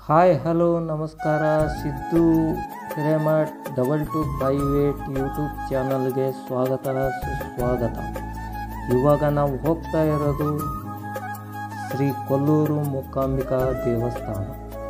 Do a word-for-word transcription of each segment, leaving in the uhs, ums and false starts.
Hi hello ನಮಸ್ಕಾರ. Siddu Hiremath double two five eight YouTube ಚಾನಲ್ಗೆ ಸ್ವಾಗತ ಸುಸ್ವಾಗತ. ಇವಾಗ ನಾವು ಹೋಗ್ತಾ ಇರೋದು ಶ್ರೀ ಕೊಲ್ಲೂರು ಮೂಕಾಂಬಿಕಾ ದೇವಸ್ಥಾನ.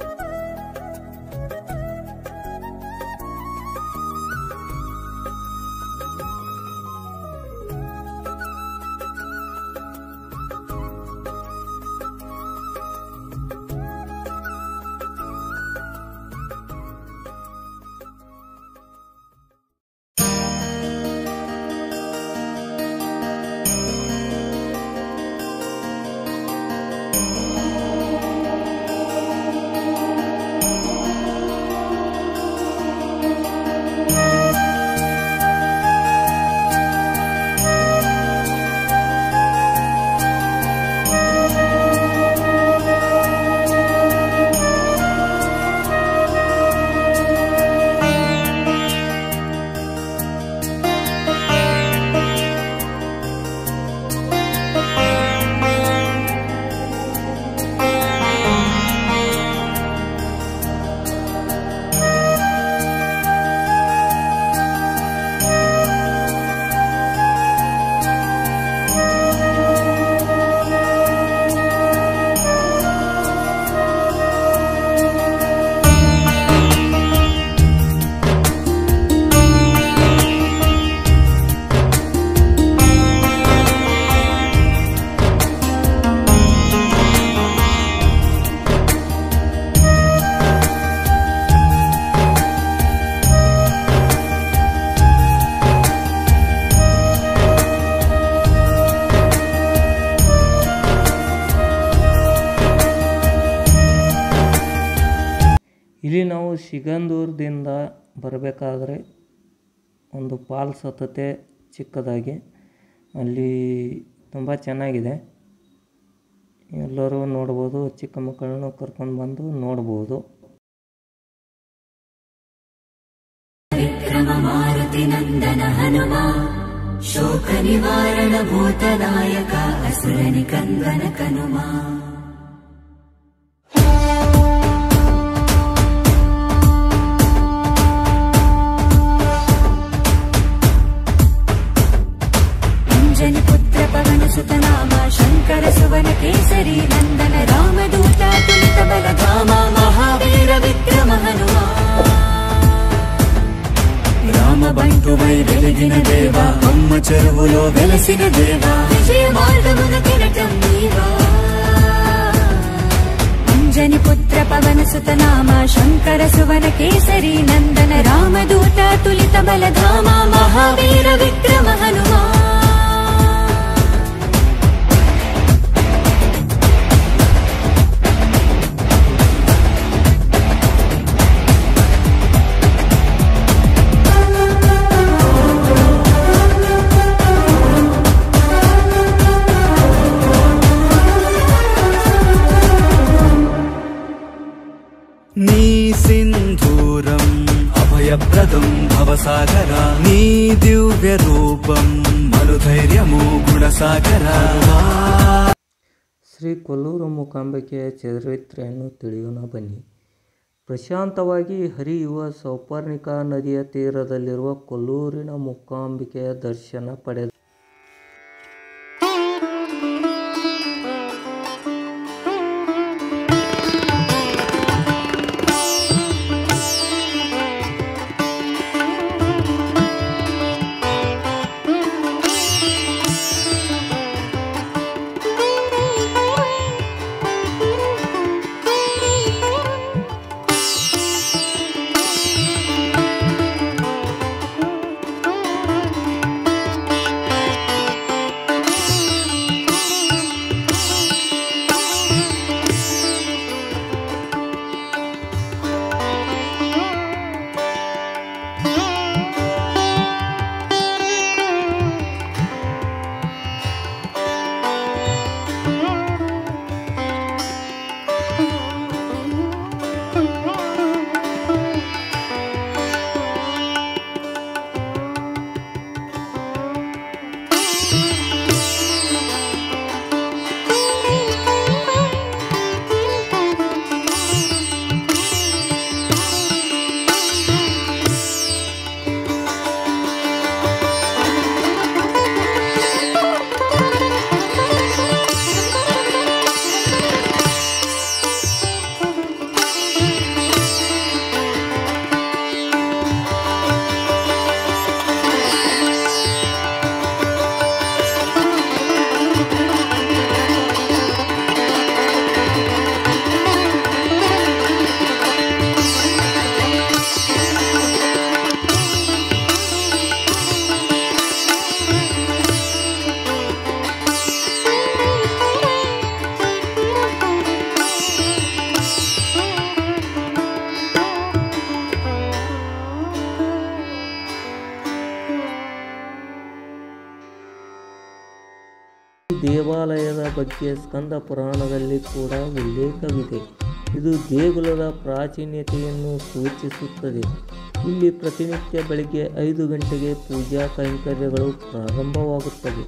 ಇಲ್ಲಿ ನಾವು ಸಿಗಂದೂರದಿಂದ ಬರಬೇಕಾದ್ರೆ ಒಂದು ಫಾಲ್ಸ್ ಹತ್ತತೆ ಚಿಕ್ಕದಾಗಿ, ಅಲ್ಲಿ ತುಂಬ ಚೆನ್ನಾಗಿದೆ. ಎಲ್ಲರೂ ನೋಡ್ಬೋದು, ಚಿಕ್ಕ ಮಕ್ಕಳನ್ನು ಕರ್ಕೊಂಡು ಬಂದು ನೋಡ್ಬೋದು. ವಿಕ್ರಮ ಮಾರುತಿ ನಂದನ ಹನುಮ ಶೋಕ ನಿವಾರಣ ಭೂತನಾಯಕ ಅಸುರ ನಿಕಂದನ ಕನುಮ. ಪುತ್ರ ಪವನ ಸುತನಾಮ ಶಂಕರ ಸುವನ ಕೇಸರಿ ನಂದನ ರಾಮದೂತ ತುಲಿತ ಬಲಧಾಮ ಮಹಾವೀರ ವಿಕ್ರಮ ಹನುಮ. రామ బంటువై వెలిగిన దేవ అమ్మ చెరువులో వెలసిన దేవ విజయ మార్గమున కిరటం నీవా. అంజని పుత్ర పవన సుతనామ శంకర సువన కేసరి నందన రామదూత తులిత బలధామ మహావీర విక్రమ హనుమ. నీ సింధూరం అభయప్రదం భవసాగర నీ దివ్య రూపం మనుధైర్యము ಗುಣಸಾಗರ. ಶ್ರೀ ಕೊಲ್ಲೂರು ಮೂಕಾಂಬಿಕೆಯ ಚರಿತ್ರೆಯನ್ನು ತಿಳಿಯೋಣ ಬನ್ನಿ. ಪ್ರಶಾಂತವಾಗಿ ಹರಿಯುವ ಸೌಪರ್ಣಿಕಾ ನದಿಯ ತೀರದಲ್ಲಿರುವ ಕೊಲ್ಲೂರಿನ ಮೂಕಾಂಬಿಕೆಯ ದರ್ಶನ ಪಡೆದ ದೇವಾಲಯದ ಬಗ್ಗೆ ಸ್ಕಂದ ಪುರಾಣದಲ್ಲಿ ಕೂಡ ಉಲ್ಲೇಖವಿದೆ. ಇದು ದೇಗುಲದ ಪ್ರಾಚೀನತೆಯನ್ನು ಸೂಚಿಸುತ್ತದೆ. ಇಲ್ಲಿ ಪ್ರತಿನಿತ್ಯ ಬೆಳಗ್ಗೆ ಐದು ಗಂಟೆಗೆ ಪೂಜಾ ಕೈಂಕರ್ಯಗಳು ಪ್ರಾರಂಭವಾಗುತ್ತವೆ.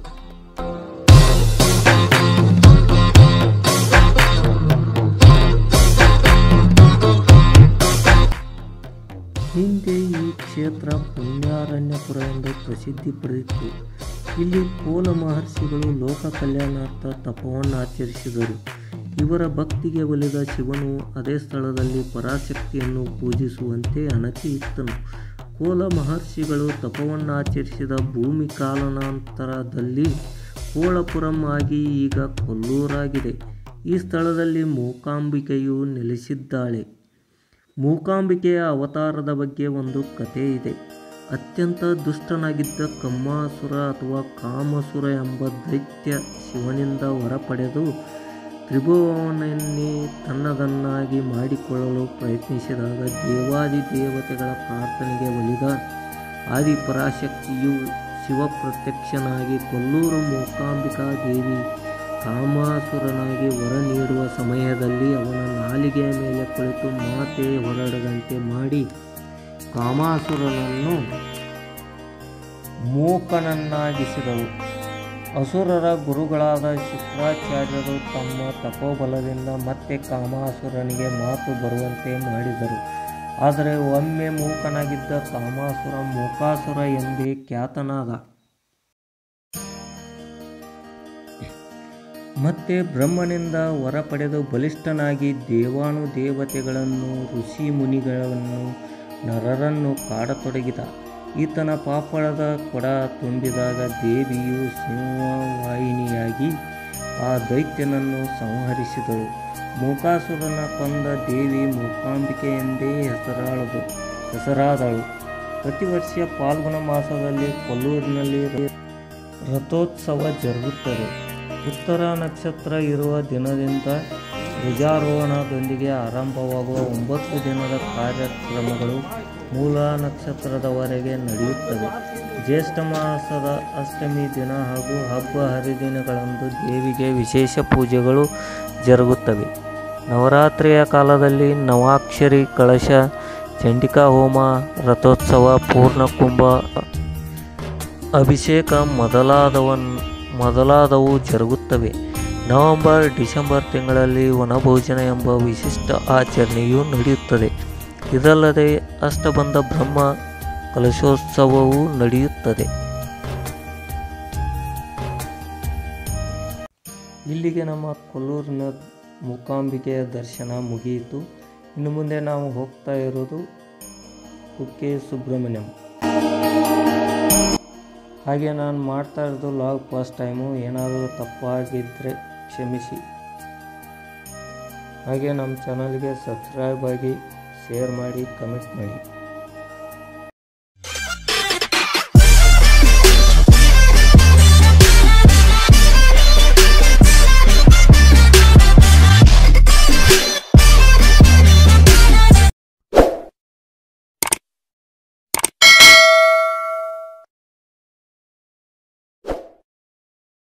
ಹಿಂದೆ ಈ ಕ್ಷೇತ್ರ ಪುಣ್ಯಾರಣ್ಯಪುರ ಎಂದು ಪ್ರಸಿದ್ಧಿ ಪಡೆದಿತ್ತು. ಇಲ್ಲಿ ಕೋಲ ಮಹರ್ಷಿಗಳು ಲೋಕ ಕಲ್ಯಾಣಾರ್ಥ ತಪವನ್ನು ಆಚರಿಸಿದರು. ಇವರ ಭಕ್ತಿಗೆ ಒಲಿದ ಶಿವನು ಅದೇ ಸ್ಥಳದಲ್ಲಿ ಪರಾಶಕ್ತಿಯನ್ನು ಪೂಜಿಸುವಂತೆ ಅಣಕಿ ಇತ್ತನು. ಕೋಲ ಮಹರ್ಷಿಗಳು ತಪವನ್ನಾಚರಿಸಿದ ಭೂಮಿ ಕಾಲಾನಂತರದಲ್ಲಿ ಕೋಳಪುರಂ ಆಗಿ ಈಗ ಕೊಲ್ಲೂರಾಗಿದೆ. ಈ ಸ್ಥಳದಲ್ಲಿ ಮೂಕಾಂಬಿಕೆಯು ನೆಲೆಸಿದ್ದಾಳೆ. ಮೂಕಾಂಬಿಕೆಯ ಅವತಾರದ ಬಗ್ಗೆ ಒಂದು ಕಥೆ ಇದೆ. ಅತ್ಯಂತ ದುಷ್ಟನಾಗಿದ್ದ ಕಮ್ಮಾಸುರ ಅಥವಾ ಕಾಮಸುರ ಎಂಬ ದೈತ್ಯ ಶಿವನಿಂದ ವರ ಪಡೆದು ತ್ರಿಭುವನನ್ನೇ ತನ್ನದನ್ನಾಗಿ ಮಾಡಿಕೊಳ್ಳಲು ಪ್ರಯತ್ನಿಸಿದಾಗ ದೇವಾದಿ ದೇವತೆಗಳ ಪ್ರಾರ್ಥನೆಗೆ ಒಲಿದ ಆದಿಪರಾಶಕ್ತಿಯು ಶಿವ ಪ್ರತ್ಯಕ್ಷನಾಗಿ ಕೊಲ್ಲೂರು ಮೂಕಾಂಬಿಕಾ ದೇವಿ ಕಾಮಾಸುರನಾಗಿ ವರ ನೀಡುವ ಸಮಯದಲ್ಲಿ ಅವನ ನಾಲಿಗೆಯ ಮೇಲೆ ಕುಳಿತು ಮಾತೆ ಹೊರಡದಂತೆ ಮಾಡಿ ಕಾಮಾಸುರನನ್ನು ಮೂಕನನ್ನಾಗಿಸಿದಳು. ಅಸುರರ ಗುರುಗಳಾದ ಶುಕ್ರಾಚಾರ್ಯರು ತಮ್ಮ ತಪೋಬಲದಿಂದ ಮತ್ತೆ ಕಾಮಾಸುರನಿಗೆ ಮಾತು ಬರುವಂತೆ ಮಾಡಿದರು. ಆದರೆ ಒಮ್ಮೆ ಮೂಕನಾಗಿದ್ದ ಕಾಮಾಸುರ ಮೂಕಾಸುರ ಎಂದೇ ಖ್ಯಾತನಾದ. ಮತ್ತೆ ಬ್ರಹ್ಮನಿಂದ ವರ ಪಡೆದು ಬಲಿಷ್ಠನಾಗಿ ದೇವಾನು ದೇವತೆಗಳನ್ನು ಋಷಿ ಮುನಿಗಳನ್ನು ನರರನ್ನು ಕಾಡತೊಡಗಿದ. ಈತನ ಪಾಪಳದ ಕೊಡ ತುಂಬಿದಾಗ ದೇವಿಯು ಸಿಂಹವಾಹಿನಿಯಾಗಿ ಆ ದೈತ್ಯನನ್ನು ಸಂಹರಿಸಿದಳು. ಮೂಕಾಸುರನ ಕೊಂದ ದೇವಿ ಮೂಕಾಂಬಿಕೆ ಎಂದೇ ಹೆಸರಾಳದು ಹೆಸರಾದಳು. ಪ್ರತಿ ವರ್ಷ ಫಾಲ್ಗುಣ ಮಾಸದಲ್ಲಿ ಕೊಲ್ಲೂರಿನಲ್ಲಿ ರಥೋತ್ಸವ ಜರುಗುತ್ತದೆ. ಉತ್ತರ ನಕ್ಷತ್ರ ಇರುವ ದಿನದಿಂದ ಧ್ವಜಾರೋಹಣದೊಂದಿಗೆ ಆರಂಭವಾಗುವ ಒಂಬತ್ತು ದಿನದ ಕಾರ್ಯಕ್ರಮಗಳು ಮೂಲ ನಕ್ಷತ್ರದವರೆಗೆ ನಡೆಯುತ್ತವೆ. ಜ್ಯೇಷ್ಠ ಮಾಸದ ಅಷ್ಟಮಿ ದಿನ ಹಾಗೂ ಹಬ್ಬ ಹರಿದಿನಗಳಂದು ದೇವಿಗೆ ವಿಶೇಷ ಪೂಜೆಗಳು ಜರುಗುತ್ತವೆ. ನವರಾತ್ರಿಯ ಕಾಲದಲ್ಲಿ ನವಾಕ್ಷರಿ ಕಳಶ, ಚಂಡಿಕಾ ಹೋಮ, ರಥೋತ್ಸವ, ಪೂರ್ಣಕುಂಭ, ಅಭಿಷೇಕ ಮೊದಲಾದವ ಮೊದಲಾದವು ಜರುಗುತ್ತವೆ. ನವೆಂಬರ್ ಡಿಸೆಂಬರ್ ತಿಂಗಳಲ್ಲಿ ವನಭೋಜನ ಎಂಬ ವಿಶಿಷ್ಟ ಆಚರಣೆಯೂ ನಡೆಯುತ್ತದೆ. ಇದಲ್ಲದೆ ಅಷ್ಟಬಂಧ ಬ್ರಹ್ಮ ಕಲಶೋತ್ಸವವೂ ನಡೆಯುತ್ತದೆ. ಇಲ್ಲಿಗೆ ನಮ್ಮ ಕೊಲ್ಲೂರಿನ ಮೂಕಾಂಬಿಕೆಯ ದರ್ಶನ ಮುಗಿಯಿತು. ಇನ್ನು ಮುಂದೆ ನಾವು ಹೋಗ್ತಾ ಇರೋದು ಕುಕ್ಕೆ ಸುಬ್ರಹ್ಮಣ್ಯಂ. ಹಾಗೆ ನಾನು ಮಾಡ್ತಾ ಇರೋದು ಲಾಗ್ ಫಸ್ಟ್ ಟೈಮು. ಏನಾದರೂ ತಪ್ಪಾಗಿದ್ದರೆ ಕ್ಷಮಿಸಿ. ಹಾಗೆ ನಮ್ಮ ಚಾನಲ್ಗೆ ಸಬ್ಸ್ಕ್ರೈಬ್ ಆಗಿ, ಶೇರ್ ಮಾಡಿ, ಕಮೆಂಟ್ ಮಾಡಿ.